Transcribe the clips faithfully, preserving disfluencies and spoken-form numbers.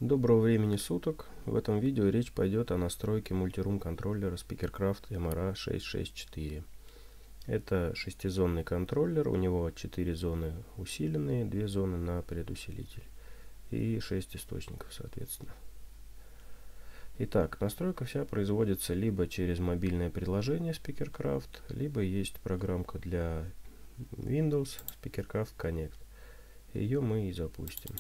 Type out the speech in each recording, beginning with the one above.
Доброго времени суток! В этом видео речь пойдет о настройке мультирум контроллера SpeakerCraft эм эр а шестьсот шестьдесят четыре. Это шестизонный контроллер, у него четыре зоны усиленные, две зоны на предусилитель и шесть источников соответственно. Итак, настройка вся производится либо через мобильное приложение SpeakerCraft, либо есть программка для Windows SpeakerCraft Connect. Ее мы и запустим.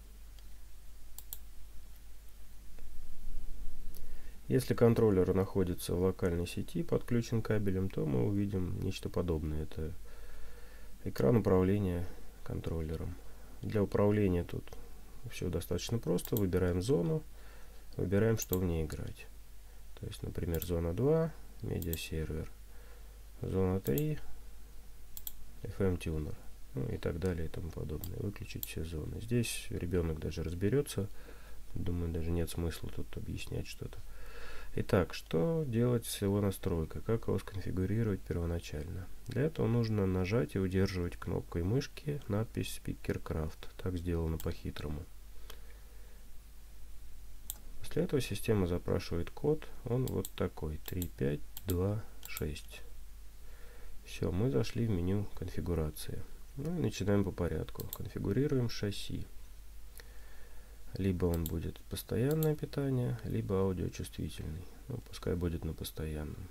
Если контроллер находится в локальной сети, подключен кабелем, то мы увидим нечто подобное. Это экран управления контроллером. Для управления тут все достаточно просто. Выбираем зону, выбираем, что в ней играть. То есть, например, зона два, медиасервер, зона три, эф эм-тюнер, ну и так далее и тому подобное. Выключить все зоны. Здесь ребенок даже разберется. Думаю, даже нет смысла тут объяснять что-то. Итак, что делать с его настройкой? Как его сконфигурировать первоначально? Для этого нужно нажать и удерживать кнопкой мышки надпись SpeakerCraft. Так сделано по-хитрому. После этого система запрашивает код. Он вот такой. три пять два шесть. Все, мы зашли в меню конфигурации. Ну и начинаем по порядку. Конфигурируем шасси. Либо он будет постоянное питание, либо аудиочувствительный. Ну, пускай будет на постоянном.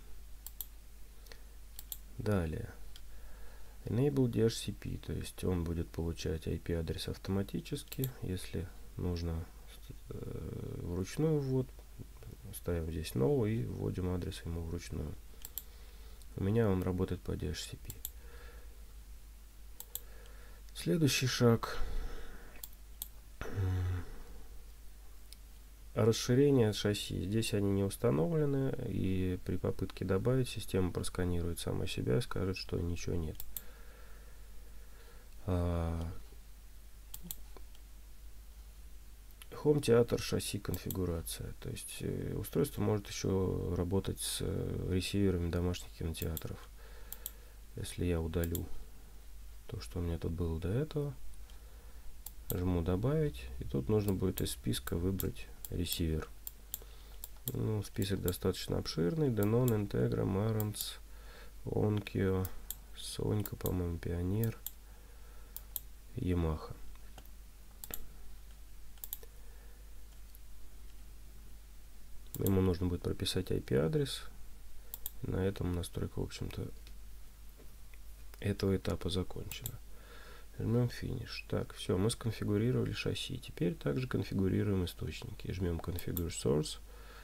Далее. Enable ди эйч си пи, то есть он будет получать ай пи-адрес автоматически. Если нужно э, вручную ввод, ставим здесь No и вводим адрес ему вручную. У меня он работает по ди эйч си пи. Следующий шаг. Расширение шасси. Здесь они не установлены, и при попытке добавить система просканирует сама себя и скажет, что ничего нет. Home театр шасси конфигурация. То есть э, устройство может еще работать с э, ресиверами домашних кинотеатров. Если я удалю то, что у меня тут было до этого, жму добавить, и тут нужно будет из списка выбрать ресивер. Ну, список достаточно обширный. Denon, Integra, Marantz, Onkyo, Сонька, по-моему, Pioneer, Yamaha. Ему нужно будет прописать ай пи-адрес. На этом настройка, в общем-то, этого этапа закончена. Жмем Finish. Так, все, мы сконфигурировали шасси. Теперь также конфигурируем источники. Жмем Configure Source.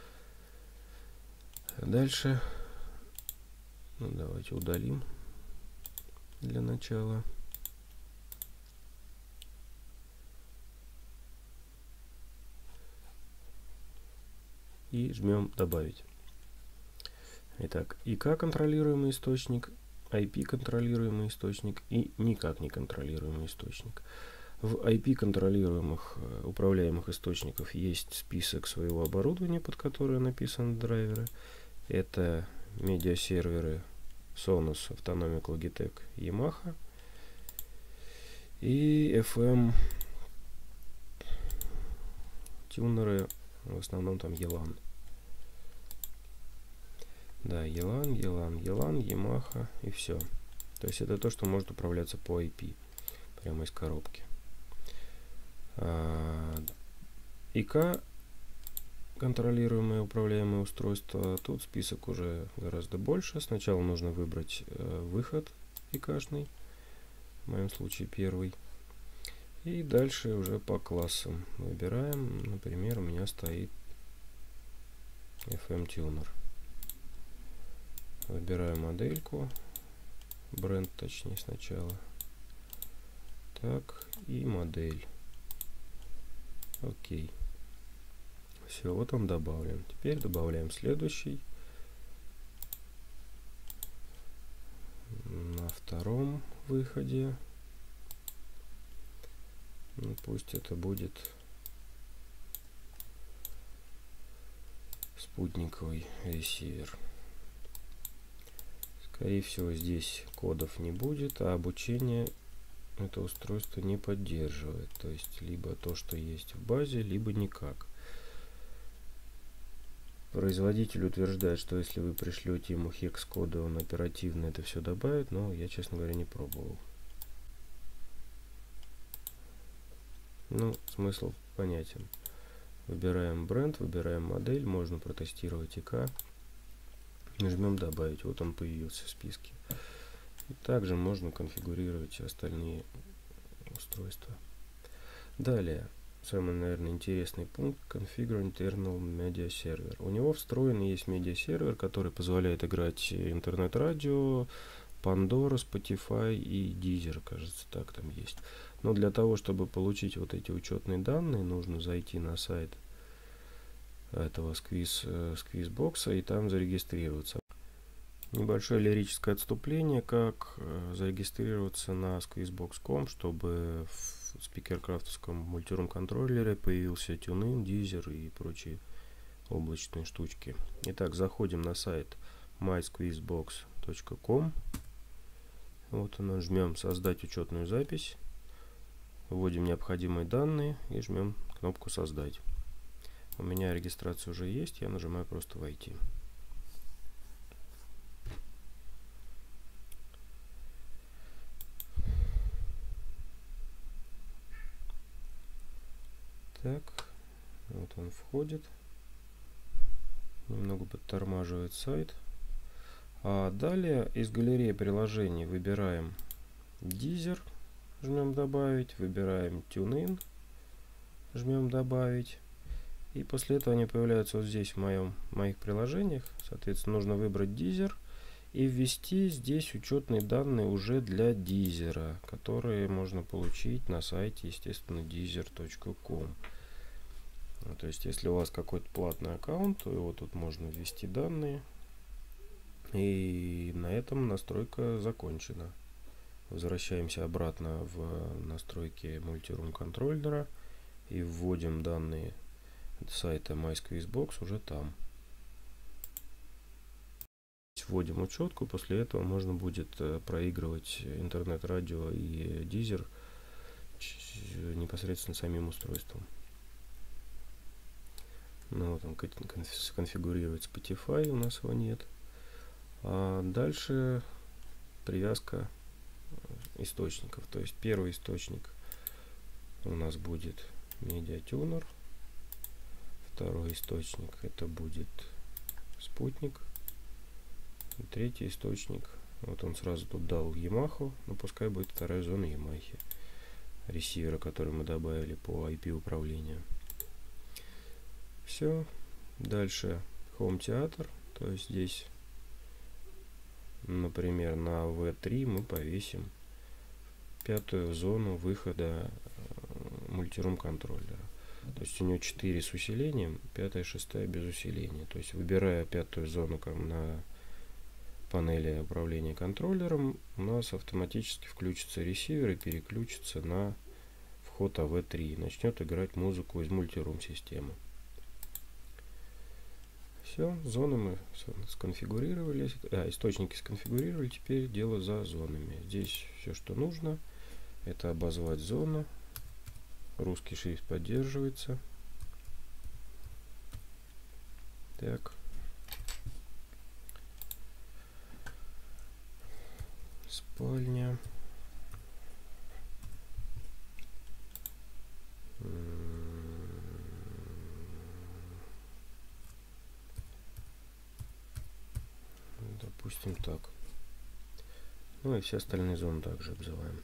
Дальше, ну, давайте удалим для начала. И жмем Добавить. Итак, ай кей контролируемый источник, ай пи контролируемый источник и никак не контролируемый источник. В ай пи контролируемых управляемых источников есть список своего оборудования, под которое написаны драйверы. Это медиасерверы Sonos, Autonomic, Logitech, Yamaha и эф эм тюнеры, в основном там Elan. Да, Elan, Elan, Elan, Yamaha и все. То есть это то, что может управляться по ай пи, прямо из коробки. ай кей контролируемые управляемые устройства. Тут список уже гораздо больше. Сначала нужно выбрать э, выход ай кей-шный, в моем случае первый. И дальше уже по классам выбираем. Например, у меня стоит эф эм-тюнер. Выбираю модельку, бренд точнее сначала. Так, и модель. Окей. Все, вот он добавлен. Теперь добавляем следующий. На втором выходе. Ну, пусть это будет спутниковый ресивер. Скорее всего, здесь кодов не будет, а обучение это устройство не поддерживает. То есть либо то, что есть в базе, либо никак. Производитель утверждает, что если вы пришлете ему хекс-коды, он оперативно это все добавит, но я, честно говоря, не пробовал. Ну, смысл понятен. Выбираем бренд, выбираем модель, можно протестировать ИК. Нажмем добавить, вот он появился в списке. И также можно конфигурировать остальные устройства. Далее, самый, наверное, интересный пункт — Configure Internal Media Server. У него встроен есть медиа-сервер, который позволяет играть интернет-радио, Pandora, Spotify и Deezer, кажется, так там есть. Но для того, чтобы получить вот эти учетные данные, нужно зайти на сайт этого Squeeze, Squeezebox и там зарегистрироваться. Небольшое лирическое отступление, как зарегистрироваться на squeezebox точка ком, чтобы в спикеркрафтовском мультирум контроллере появился TuneIn, Deezer и прочие облачные штучки. Итак, заходим на сайт my squeezebox точка ком. Вот он, жмем создать учетную запись, вводим необходимые данные и жмем кнопку создать. У меня регистрация уже есть, я нажимаю просто войти. Так, вот он входит, немного подтормаживает сайт. А далее из галереи приложений выбираем Deezer, жмем добавить, выбираем TuneIn, жмем добавить. И после этого они появляются вот здесь в моем, в моих приложениях. Соответственно, нужно выбрать Deezer и ввести здесь учетные данные уже для Deezer, которые можно получить на сайте, естественно, deezer точка ком. То есть, если у вас какой-то платный аккаунт, то его тут можно ввести данные. И на этом настройка закончена. Возвращаемся обратно в настройки мультирум контроллера и вводим данные сайта MySqueezebox уже там. Вводим учетку, после этого можно будет проигрывать интернет-радио и Deezer непосредственно самим устройством. Ну, вот он конфигурировать Spotify, у нас его нет. А дальше привязка источников. То есть первый источник у нас будет медиатюнер. Второй источник это будет спутник. И третий источник, вот он сразу тут дал Yamaha, но пускай будет вторая зона Yamaha, ресивера, который мы добавили по ай пи управлению. Все. Дальше Home Theater, то есть здесь, например, на ви три мы повесим пятую зону выхода мультирум контроллера. То есть у него четыре с усилением, пятая, шестая без усиления. То есть, выбирая пятую зону на панели управления контроллером, у нас автоматически включится ресивер и переключится на вход эй ви три. И начнет играть музыку из мультирум системы. Все, зоны мы сконфигурировали, а, источники сконфигурировали, теперь дело за зонами. Здесь все, что нужно, это обозвать зону. Русский шрифт поддерживается. Так. Спальня. Допустим так. Ну и все остальные зоны также обзываем.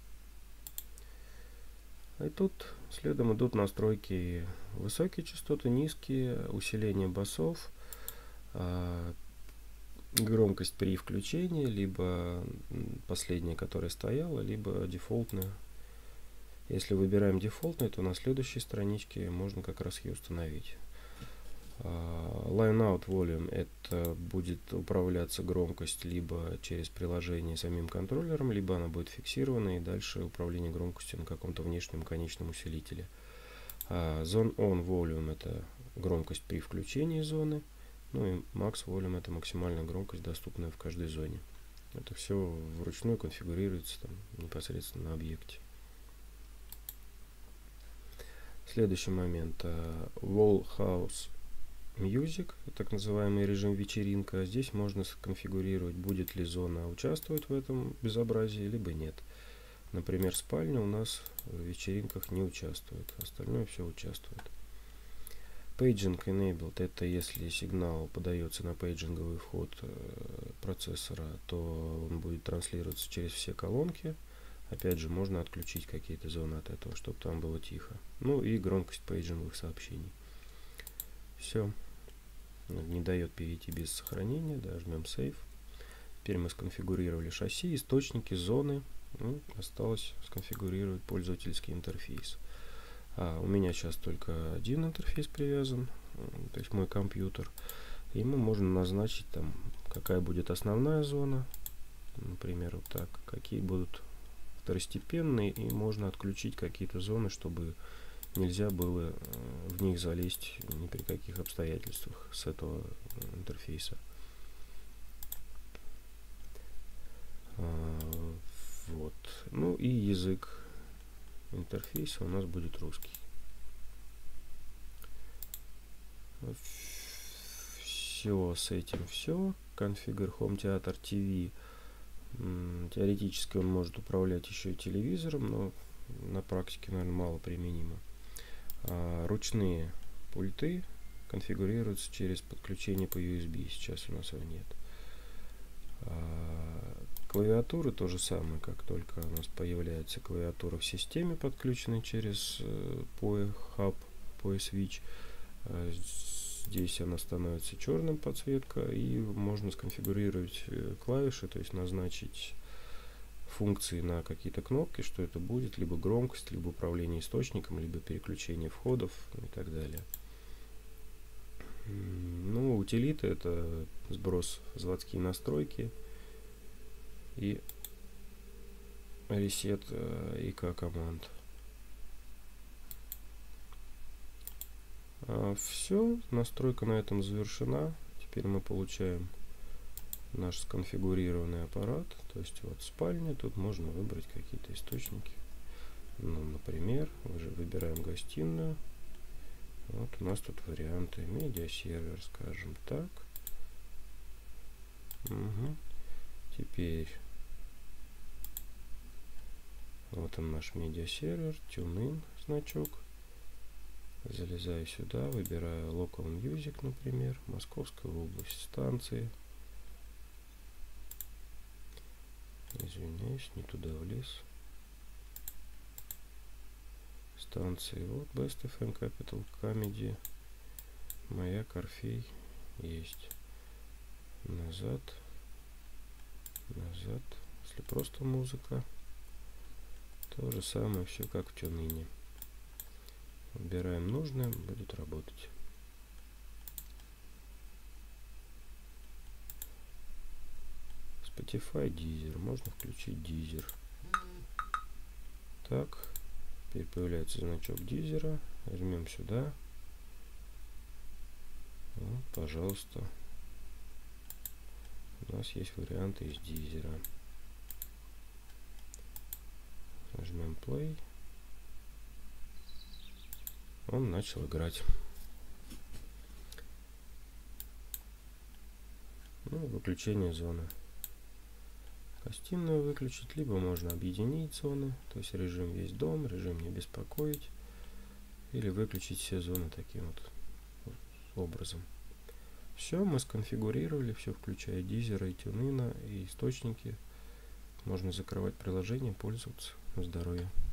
И тут следом идут настройки: высокие частоты, низкие, усиление басов, громкость при включении, либо последняя, которая стояла, либо дефолтная. Если выбираем дефолтную, то на следующей страничке можно как раз ее установить. Line Out Volume — это будет управляться громкость либо через приложение самим контроллером, либо она будет фиксирована, и дальше управление громкостью на каком-то внешнем конечном усилителе. Zone On Volume — это громкость при включении зоны. Ну и Max Volume — это максимальная громкость, доступная в каждой зоне. Это все вручную конфигурируется там непосредственно на объекте. Следующий момент. Wall House Music, так называемый режим вечеринка. Здесь можно сконфигурировать, будет ли зона участвовать в этом безобразии, либо нет. Например, спальня у нас в вечеринках не участвует, остальное все участвует. Paging Enabled — это если сигнал подается на пейджинговый вход процессора, то он будет транслироваться через все колонки. Опять же, можно отключить какие-то зоны от этого, чтобы там было тихо. Ну и громкость пейджинговых сообщений. Все. Не дает перейти без сохранения. Да, жмем Save. Теперь мы сконфигурировали шасси, источники, зоны. Ну, осталось сконфигурировать пользовательский интерфейс. А, у меня сейчас только один интерфейс привязан, то есть мой компьютер. И мы можем назначить там, какая будет основная зона. Например, вот так. Какие будут второстепенные. И можно отключить какие-то зоны, чтобы нельзя было в них залезть ни при каких обстоятельствах с этого интерфейса. А, вот. Ну и язык интерфейса у нас будет русский. Все, с этим все. Configure Home Theater ти ви. Теоретически он может управлять еще и телевизором, но на практике, наверное, мало применимо. А ручные пульты конфигурируются через подключение по ю эс би. Сейчас у нас его нет. А клавиатуры то же самое, как только у нас появляется клавиатура в системе, подключенной через э, пи о и Hub, пи о и Switch. А здесь она становится черным подсветка, и можно сконфигурировать э, клавиши, то есть назначить функции на какие-то кнопки, что это будет, либо громкость, либо управление источником, либо переключение входов и так далее. Ну, утилиты — это сброс в заводские настройки и ресет ай кей команд. А все, настройка на этом завершена. Теперь мы получаем наш сконфигурированный аппарат. То есть вот спальня, тут можно выбрать какие-то источники. Ну, например, уже выбираем гостиную. Вот у нас тут варианты. Медиасервер, скажем так. Угу. Теперь вот он, наш медиасервер, TuneIn значок. Залезаю сюда, выбираю Local Music, например, Московская область, станции. Извиняюсь, не туда влез. Станции. Вот Best эф эм, Capital, Comedy, Маяк, Орфей есть. Назад. Назад. Если просто музыка, то же самое, все как в TuneIn. Выбираем нужное, будет работать. Spotify, Deezer. Можно включить Deezer. Так. Теперь появляется значок Deezer. Жмем сюда. Вот, пожалуйста. У нас есть варианты из Deezer. Нажмем Play. Он начал играть. Ну, выключение зоны. Гостиную выключить, либо можно объединить зоны, то есть режим весь дом, режим не беспокоить, или выключить все зоны таким вот, вот образом. Все, мы сконфигурировали, все, включая Deezer и TuneIn, и источники. Можно закрывать приложение, пользоваться. На здоровье.